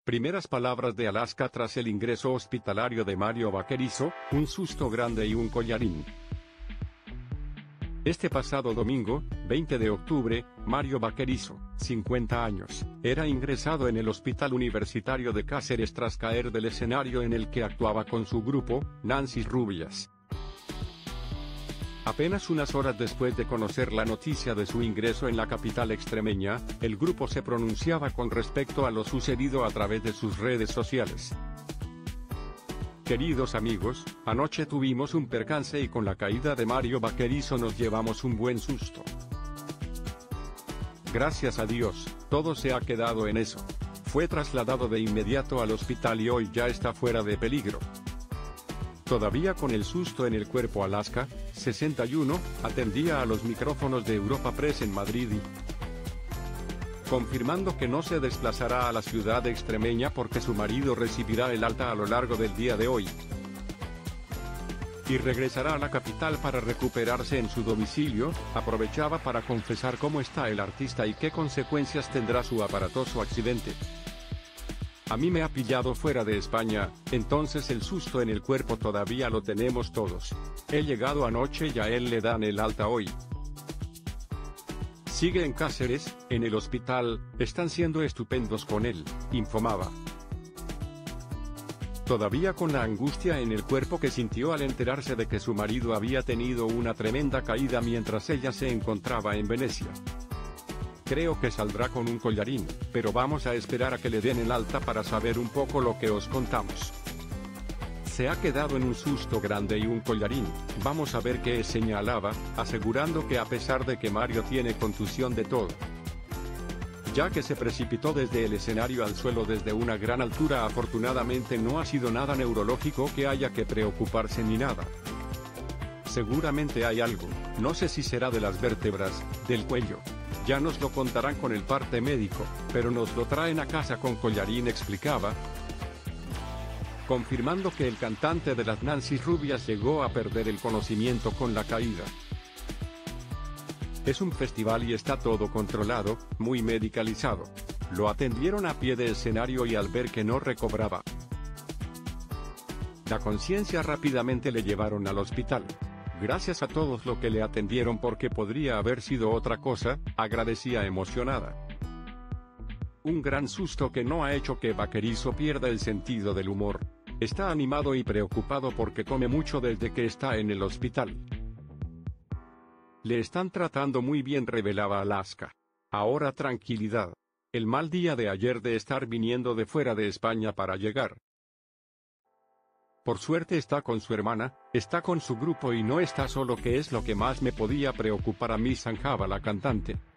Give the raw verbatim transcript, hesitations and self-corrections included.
Primeras palabras de Alaska tras el ingreso hospitalario de Mario Vaquerizo, un susto grande y un collarín. Este pasado domingo, veinte de octubre, Mario Vaquerizo, cincuenta años, era ingresado en el Hospital Universitario de Cáceres tras caer del escenario en el que actuaba con su grupo, Nancy Rubias. Apenas unas horas después de conocer la noticia de su ingreso en la capital extremeña, el grupo se pronunciaba con respecto a lo sucedido a través de sus redes sociales. Queridos amigos, anoche tuvimos un percance y con la caída de Mario Vaquerizo nos llevamos un buen susto. Gracias a Dios, todo se ha quedado en eso. Fue trasladado de inmediato al hospital y hoy ya está fuera de peligro. Todavía con el susto en el cuerpo, Alaska, sesenta y uno, atendía a los micrófonos de Europa Press en Madrid y confirmando que no se desplazará a la ciudad extremeña porque su marido recibirá el alta a lo largo del día de hoy y regresará a la capital para recuperarse en su domicilio. Aprovechaba para confesar cómo está el artista y qué consecuencias tendrá su aparatoso accidente. A mí me ha pillado fuera de España, entonces el susto en el cuerpo todavía lo tenemos todos. He llegado anoche y a él le dan el alta hoy. Sigue en Cáceres, en el hospital, están siendo estupendos con él, informaba. Todavía con la angustia en el cuerpo que sintió al enterarse de que su marido había tenido una tremenda caída mientras ella se encontraba en Venecia. Creo que saldrá con un collarín, pero vamos a esperar a que le den el alta para saber un poco lo que os contamos. Se ha quedado en un susto grande y un collarín, vamos a ver qué señalaba, asegurando que a pesar de que Mario tiene contusión de todo, ya que se precipitó desde el escenario al suelo desde una gran altura, afortunadamente no ha sido nada neurológico que haya que preocuparse ni nada. Seguramente hay algo, no sé si será de las vértebras, del cuello. Ya nos lo contarán con el parte médico, pero nos lo traen a casa con collarín, explicaba, confirmando que el cantante de las Nancy Rubias llegó a perder el conocimiento con la caída. Es un festival y está todo controlado, muy medicalizado. Lo atendieron a pie de escenario y al ver que no recobraba la conciencia rápidamente le llevaron al hospital. Gracias a todos los que le atendieron porque podría haber sido otra cosa, agradecía emocionada. Un gran susto que no ha hecho que Vaquerizo pierda el sentido del humor. Está animado y preocupado porque come mucho desde que está en el hospital. Le están tratando muy bien, revelaba Alaska. Ahora tranquilidad. El mal día de ayer de estar viniendo de fuera de España para llegar. Por suerte está con su hermana, está con su grupo y no está solo, que es lo que más me podía preocupar a mí, zanjaba la cantante.